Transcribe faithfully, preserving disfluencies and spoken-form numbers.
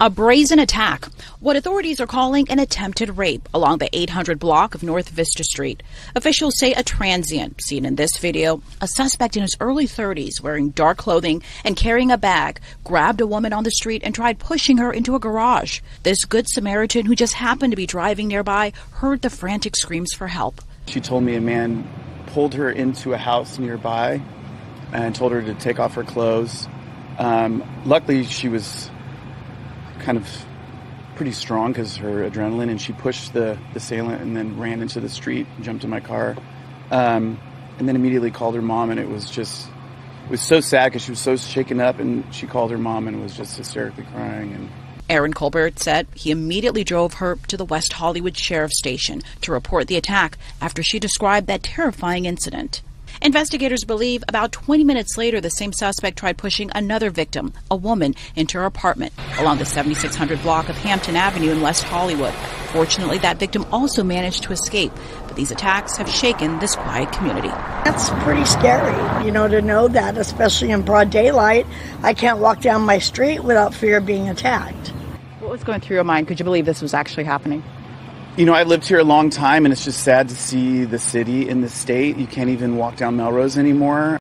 A brazen attack, what authorities are calling an attempted rape along the eight hundred block of North Vista Street. Officials say a transient, seen in this video, a suspect in his early thirties wearing dark clothing and carrying a bag, grabbed a woman on the street and tried pushing her into a garage. This Good Samaritan, who just happened to be driving nearby, heard the frantic screams for help. She told me a man pulled her into a house nearby and told her to take off her clothes. Um, luckily, she was kind of pretty strong because her adrenaline, and she pushed the assailant and then ran into the street, jumped in my car, um, and then immediately called her mom. And it was just, it was so sad because she was so shaken up, and she called her mom and was just hysterically crying. And Aaron Colbert said he immediately drove her to the West Hollywood Sheriff's Station to report the attack after she described that terrifying incident. Investigators believe about twenty minutes later, the same suspect tried pushing another victim, a woman, into her apartment along the seventy-six hundred block of Hampton Avenue in West Hollywood. Fortunately, that victim also managed to escape, but these attacks have shaken this quiet community. That's pretty scary, you know, to know that, especially in broad daylight. I can't walk down my street without fear of being attacked. What was going through your mind? Could you believe this was actually happening? You know, I lived here a long time, and it's just sad to see the city and the state. You can't even walk down Melrose anymore.